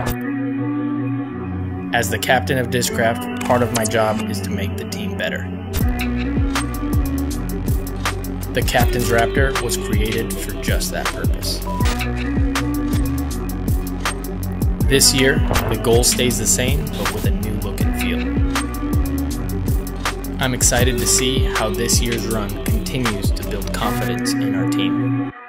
As the captain of Discraft, part of my job is to make the team better. The Captain's Raptor was created for just that purpose. This year, the goal stays the same, but with a new look and feel. I'm excited to see how this year's run continues to build confidence in our team.